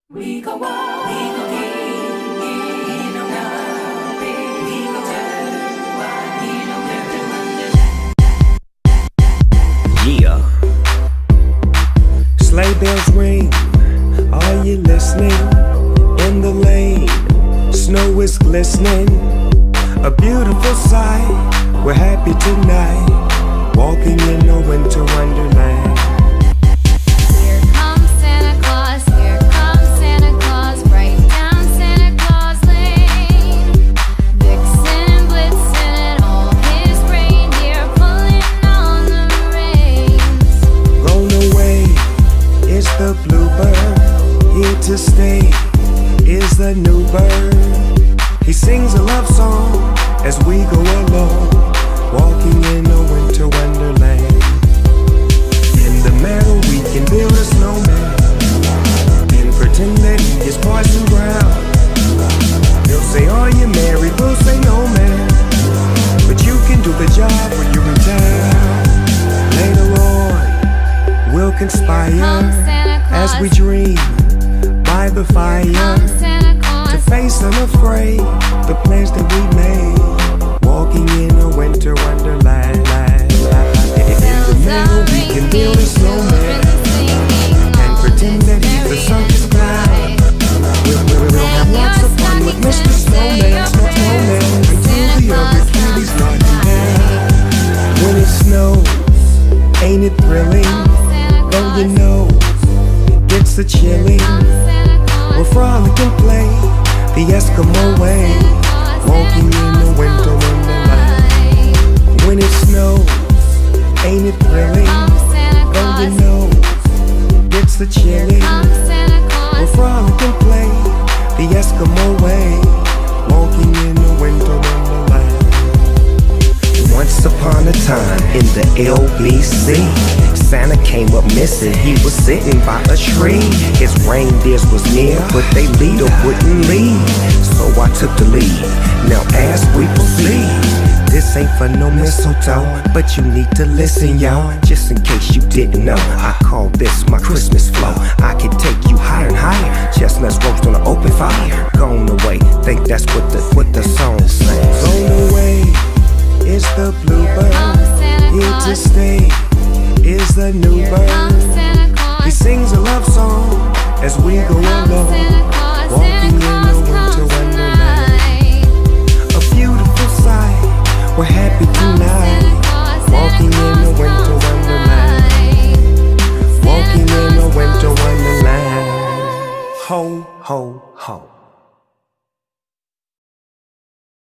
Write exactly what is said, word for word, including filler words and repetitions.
We go walk, we go get in and out, baby. We go turn, why we know where to wonder. Yeah. Sleigh bells ring, are you listening? In the lane, snow is glistening. A beautiful sight, we're happy tonight, walking in a winter wonderland. The bluebird, here to stay, is the new bird. He sings a love song as we go along, walking in a winter wonderland. In the meadow we can build a snowman and pretend that he is Parson Brown. He'll say, are you married? We'll say, no man, but you can do the job when you're in town. Later on we'll conspire as we dream by the fire to face unafraid the plans that we made, walking in a winter wonderland. In the middle we can build a snowman and pretend that he's the circus clown. We'll, we'll, we'll have lots of fun with Mister Snowman, Snowman, until the other kitties knock him down. When it snows, ain't it thrilling? Though you know it's a chilling, we'll frolic and play the Eskimo way, walking in the winter wonderland. When it snows, ain't it thrilling? Though you know it's a chilling, we'll frolic and play the Eskimo way, walking in the winter wonderland. Once upon a time in the L B C, Santa came up missing, he was sitting by a tree. His reindeers was near, but they leader wouldn't lead, so I took the lead. Now as we proceed, this ain't for no mistletoe, but you need to listen, y'all. Just in case you didn't know, I call this my Christmas flow. I can take you higher and higher, chestnuts roast on an open fire. Gone away, think that's what the, what the song says. Gone away is the bluebird, here to stay is the new bird. He sings a love song as we go along, walking in a winter wonderland. A beautiful sight, we're happy tonight, walking in a winter wonderland, walking in a winter wonderland. Ho, ho, ho.